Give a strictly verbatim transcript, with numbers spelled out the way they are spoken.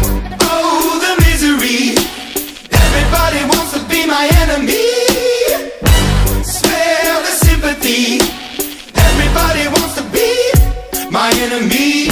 Oh, the misery. Everybody wants to be my enemy. Smell the sympathy. Everybody wants to be my enemy.